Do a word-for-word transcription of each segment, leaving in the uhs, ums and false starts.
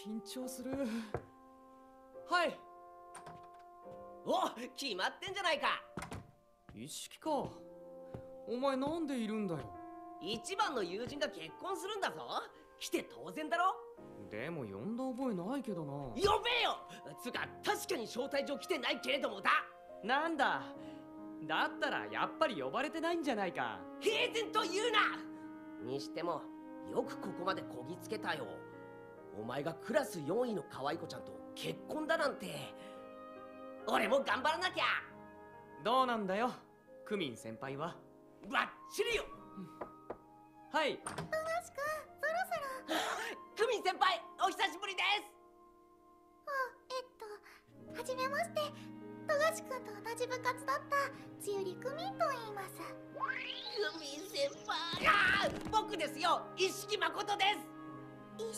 緊張する。はい。 お、決まってんじゃないか。 一式か。お前なんでいるんだよ。 一番の友人が結婚するんだぞ。来て当然だろ。 でも呼んだ覚えないけどな。 呼べよ。つか確かに招待状来てないけれどもだ。 なんだ。だったらやっぱり呼ばれてないんじゃないか。 平然と言うな。にしてもよくここまでこぎつけたよ。お前がクラスよんいの可愛い子ちゃんと結婚だなんて。俺も頑張らなきゃ。 どうなんだよ、クミン先輩は。 バッチリよ。 はい。 富樫くん、そろそろ。 クミン先輩、お久しぶりです。 あ、えっと、はじめまして。富樫くんと同じ部活だったつゆりクミンと言います。 クミン先輩。ああ、僕ですよ、一色誠です。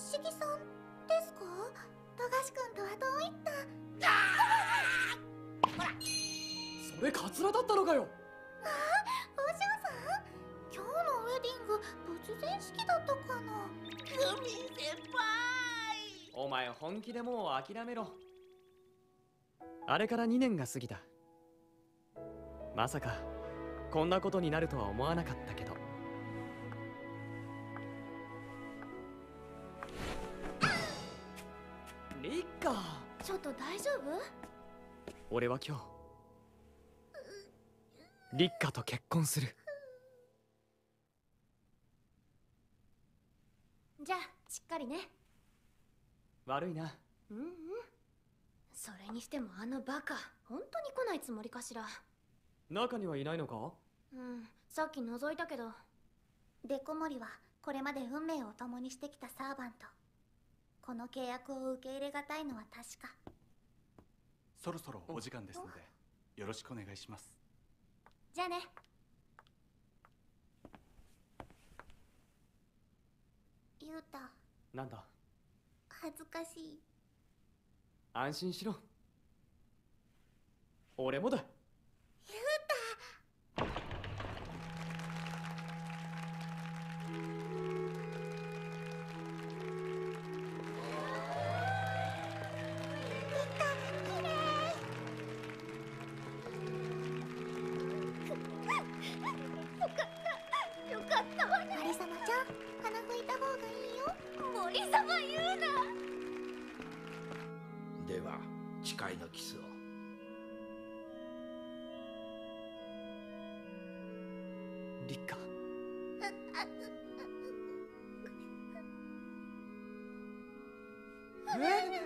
一色さんですか？富樫くんとはどういった？ ああ、ほら。 それカツラだったのかよ。 ああ、お嬢さん、今日のウェディング突然式だったかな。 クミン先輩。 お前本気でもう諦めろ。あれからにねんが過ぎた。まさかこんなことになるとは思わなかったけど。リッカ、 ちょっと大丈夫？ 俺は今日リッカと結婚する。 じゃあしっかりね。 悪いな。 うんうん。それにしてもあのバカ、本当に来ないつもりかしら。 中にはいないのか？ うん、さっき覗いたけど。デコモリはこれまで運命を共にしてきたサーバント。この契約を受け入れがたいのは確か。 そろそろお時間ですのでよろしくお願いします。 じゃあね。ユータ。 なんだ。 恥ずかしい。 安心しろ。俺もだ。 ユータ。よかったわね。マリ様ちゃん、鼻拭いた方がいいよ。森様言うな。 では誓いのキスを。 リッカ。え？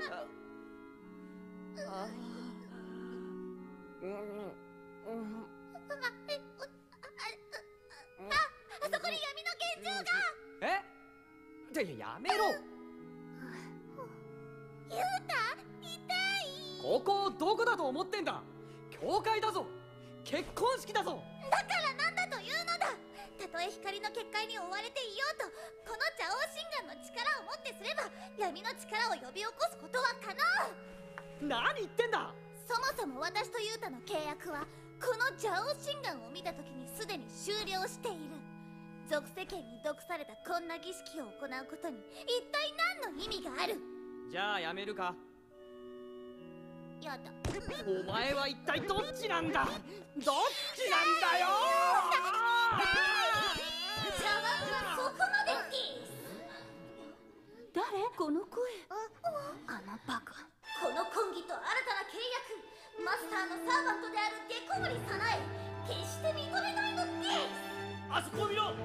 ああ。うん。 あそこに闇の拳銃が。 え？ってやめろ。 ユータ、痛い。 ここをどこだと思ってんだ。教会だぞ。結婚式だぞ。 だからなんだというのだ。たとえ光の結界に追われていようと、この邪王神眼の力をもってすれば闇の力を呼び起こすことは可能。 何言ってんだ。 そもそも私とユータの契約はこの邪王神眼を見た時にすでに終了している。俗世間に毒されたこんな儀式を行うことに一体何の意味がある。 じゃあやめるか。 やだ。 お前は一体どっちなんだ。どっちなんだよ。 邪魔はそこまでです。誰？この声。あのバカ。この婚儀と新たな契約、マスターのサーバントであるデコモリさなえ決して認めないのです。 あそこを見ろ。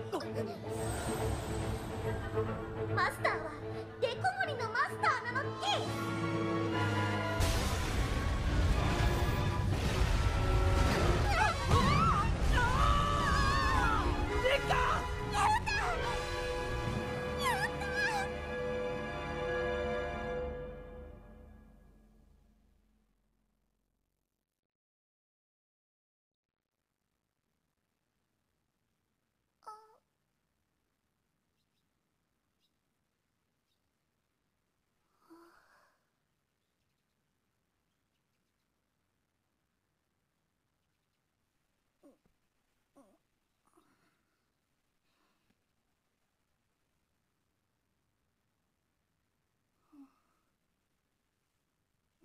マスターはデコモリのマスターなのです。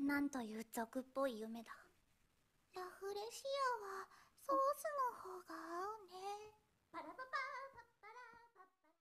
なんという俗っぽい夢だ。ラフレシアはソースの方が合うね。パラパパー